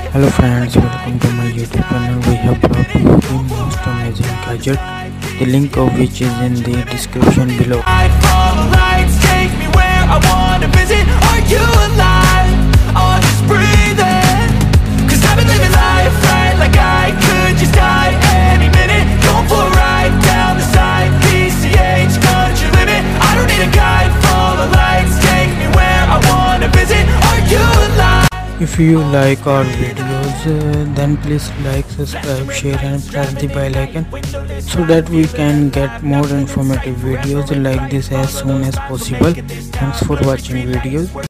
Hello friends, welcome to my YouTube channel. We have brought you the most amazing gadget, the link of which is in the description below. I follow lights, take me where I wanna visit. Are you alive? Or just breathing? 'Cause I've been living life right like I could just die any minute. Going for a ride down the side, PCH, country limit. I don't need a guide, follow lights, take me where I wanna visit. Are you alive? If you like our videos, then please like, subscribe, share and press the bell icon so that we can get more informative videos like this as soon as possible. Thanks for watching videos.